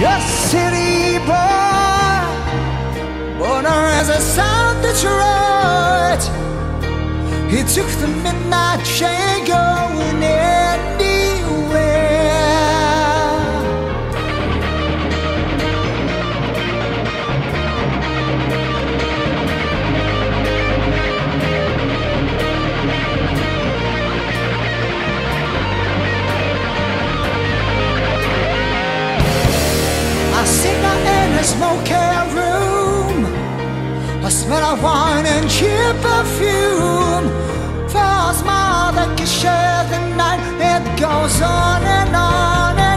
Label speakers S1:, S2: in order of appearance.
S1: Just city boy, born as a South Detroit. He took the midnight train going anywhere. I sit in a smoky room, I smell of wine and cheap perfume. For a smile that can share the night, it goes on and on and